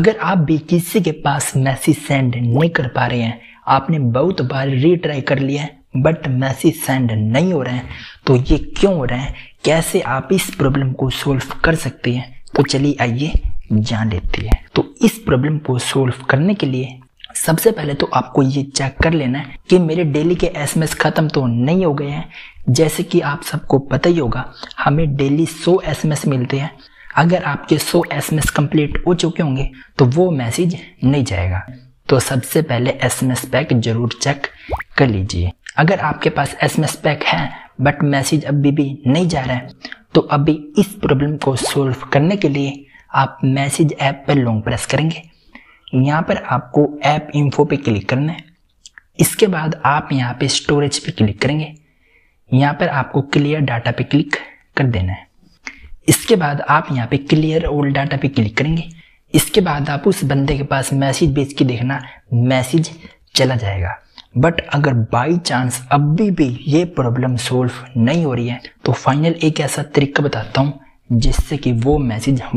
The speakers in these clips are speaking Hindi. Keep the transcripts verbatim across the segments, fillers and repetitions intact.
अगर आप भी किसी के पास मैसेज सेंड नहीं कर पा रहे हैं, आपने बहुत बार रीट्राई कर लिया है बट मैसेज सेंड नहीं हो रहे हैं, तो ये क्यों हो रहा है, कैसे आप इस प्रॉब्लम को सोल्व कर सकते हैं, तो चलिए आइए जान लेते हैं। तो इस प्रॉब्लम को सोल्व करने के लिए सबसे पहले तो आपको ये चेक कर लेना है कि मेरे डेली के एसएमएस खत्म तो नहीं हो गए हैं। जैसे कि आप सबको पता ही होगा, हमें डेली सौ एसएमएस मिलते हैं। अगर आपके सौ एसएमएस कंप्लीट हो चुके होंगे तो वो मैसेज नहीं जाएगा। तो सबसे पहले एसएमएस पैक जरूर चेक कर लीजिए। अगर आपके पास एसएमएस पैक है बट मैसेज अभी भी नहीं जा रहा है, तो अभी इस प्रॉब्लम को सोल्व करने के लिए आप मैसेज ऐप पर लॉन्ग प्रेस करेंगे। यहाँ पर आपको ऐप इन्फो पे क्लिक करना है। इसके बाद आप यहाँ पे स्टोरेज पे क्लिक करेंगे। यहाँ पर आपको क्लियर डाटा पे क्लिक कर देना है। इसके बाद आप यहाँ पे क्लियर ऑल डाटा पे क्लिक करेंगे। इसके बाद आप उस बंदे के पास मैसेज भेज के देखना, मैसेज चला जाएगा। बट अगर बाई चांस अभी भी ये प्रॉब्लम सोल्व नहीं हो रही है, तो फाइनल एक ऐसा तरीका बताता हूँ जिससे कि वो मैसेज एक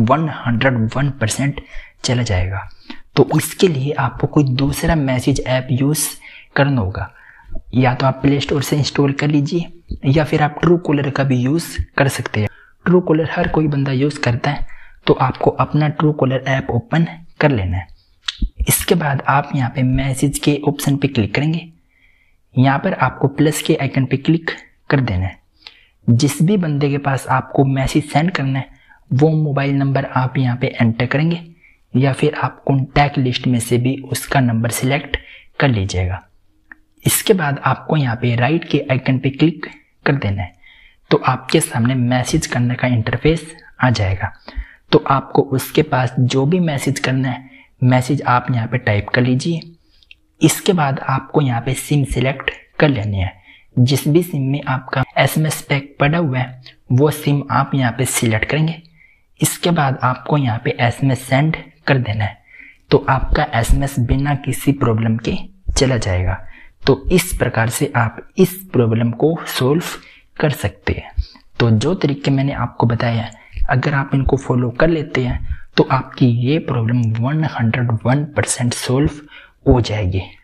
सौ एक परसेंट चला जाएगा। तो इसके लिए आपको कोई दूसरा मैसेज ऐप यूज़ करना होगा। या तो आप प्ले स्टोर से इंस्टॉल कर लीजिए या फिर आप ट्रू कॉलर का भी यूज़ कर सकते हैं। ट्रू कॉलर हर कोई बंदा यूज़ करता है, तो आपको अपना ट्रू कॉलर ऐप ओपन कर लेना है। इसके बाद आप यहाँ पे मैसेज के ऑप्शन पे क्लिक करेंगे। यहाँ पर आपको प्लस के आइकन पे क्लिक कर देना है। जिस भी बंदे के पास आपको मैसेज सेंड करना है वो मोबाइल नंबर आप यहाँ पे एंटर करेंगे या फिर आप कॉन्टैक्ट लिस्ट में से भी उसका नंबर सिलेक्ट कर लीजिएगा। इसके बाद आपको यहाँ पे राइट के आइकन पे क्लिक कर देना है। तो आपके सामने मैसेज करने का इंटरफेस आ जाएगा। तो आपको उसके पास जो भी मैसेज करना है, मैसेज आप यहाँ पे टाइप कर लीजिए। इसके बाद आपको यहाँ पे सिम सिलेक्ट कर लेनी है। जिस भी सिम में आपका एसएमएस पैक पड़ा हुआ है वो सिम आप यहाँ पे सिलेक्ट करेंगे। इसके बाद आपको यहाँ पे एसएमएस सेंड कर देना है। तो आपका एसएमएस बिना किसी प्रॉब्लम के चला जाएगा। तो इस प्रकार से आप इस प्रॉब्लम को सोल्व कर सकते हैं। तो जो तरीके मैंने आपको बताया, अगर आप इनको फॉलो कर लेते हैं तो आपकी ये प्रॉब्लम एक सौ एक परसेंट सोल्व हो जाएगी।